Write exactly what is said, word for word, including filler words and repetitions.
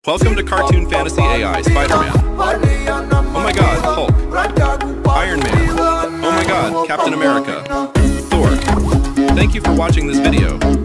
Welcome to Cartoon Fantasy A I, Spider-Man. Oh my god, Hulk. Iron Man. Oh my god, Captain America. Thor. Thank you for watching this video.